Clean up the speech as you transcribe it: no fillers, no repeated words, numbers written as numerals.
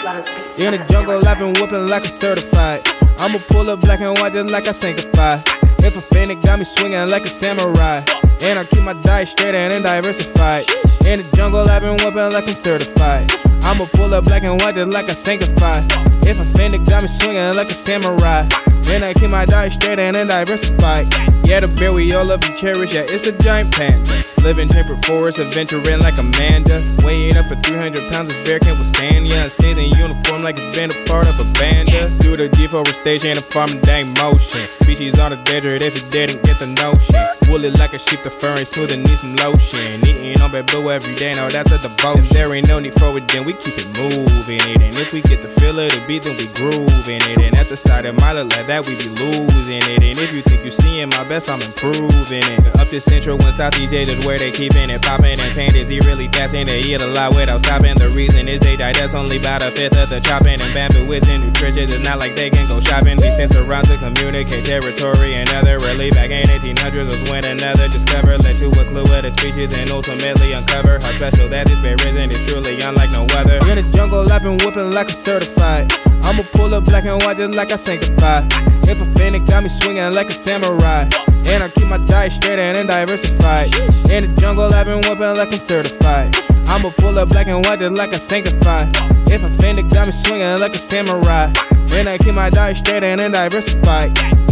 In the jungle, I've been whooping like a certified. I'ma pull up black and white just like I sanctify. If a panda got me swinging like a samurai, and I keep my diet straight and diversified. In the jungle, I've been whooping like I'm certified. I'ma pull up black and white just like I sanctify. If a panda got me swinging like a samurai, and I keep my diet straight and diversified. Yeah, the bear we all love and cherish, yeah, it's the giant panda. Living temperate forest, adventuring like Amanda. Weighing up at 300 pounds, this bear can't withstand ya. And stays in uniform like it's been a part of a banda. Through the deforestation and farming dang motion. Species on the desert, if it didn't get the notion. Woolly like a sheep, the fur ain't smooth and need some lotion. Eating on bad blue every day, no, that's a devotion. If there ain't no need for it, then we keep it moving it. And if we get the feel of the beat, then we grooving it. And at the side of my look like that, we be losing it. And if you think you seeing my best, I'm improving it. Up to Central and Southeast Asia is where they keeping it popping. And pandas, he really fast and they eat a lot without stopping. The reason is they digest only about a fifth of the chopping. And bamboo is in nutritious, it's not like they can go shopping. We sent around to communicate territory and other. Really back in 1800s was when another discovered led to a clue of the species and ultimately uncover how special that is bear is, and it's truly unlike no other. In the jungle, I've been whooping like I'm certified. I'ma pull up black and white just like I sanctify. If a panda got me swinging like a samurai, and I keep my diet straight and diversified. In the jungle, I've been whooping like I'm certified. I'ma pull up black and white just like I sanctify. If a panda got me swinging like a samurai, and I keep my diet straight and diversified.